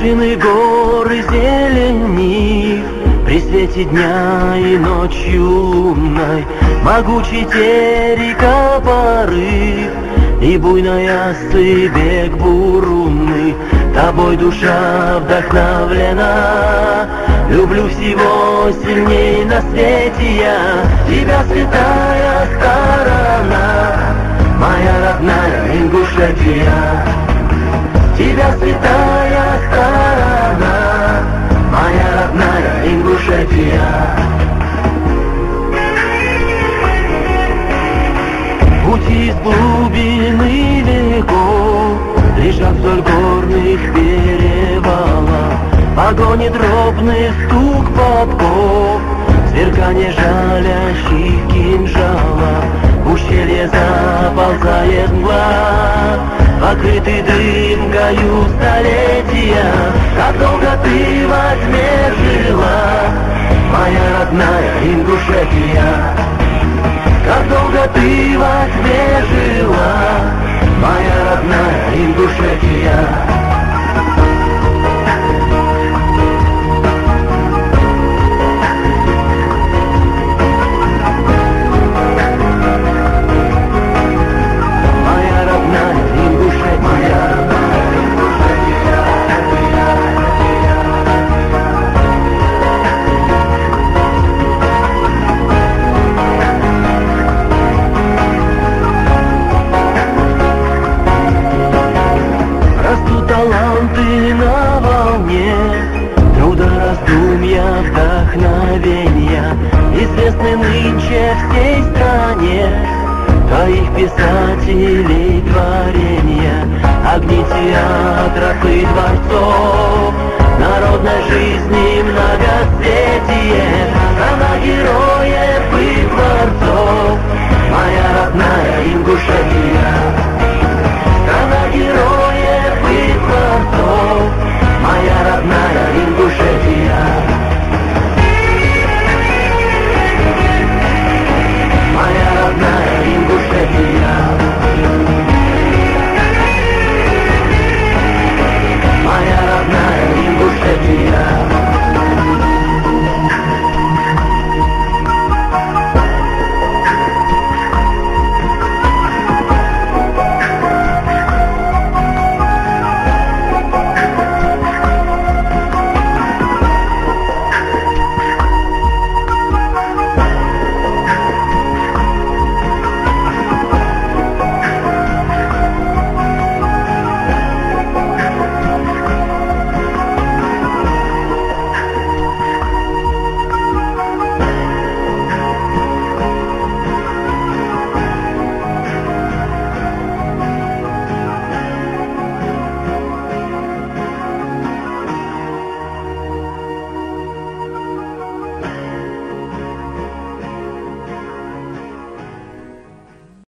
Вершины горы зелени при свете дня и ночью лунной, могучий терека порыв и буйной осы бег бурунный. Тобой душа вдохновлена, люблю всего сильней на свете я. Тебя святая сторона, моя родная Ингушетия. Тебя святая сторона, моя родная Ингушетия. Пути из глубины веков лежат вдоль горных перевалов, погони дробный стук подков, сверкание жалящих кинжалов. В ущелье заползает мгла, покрытый дымкою столетия. Как долго ты во тьме жила, моя родная Ингушетия. Как долго ты во тьме жила, моя родная Ингушетия. Таланты на волне труда, раздумья, вдохновения, известны нынче всей стране. Твоих писателей творения, огни театров и дворцов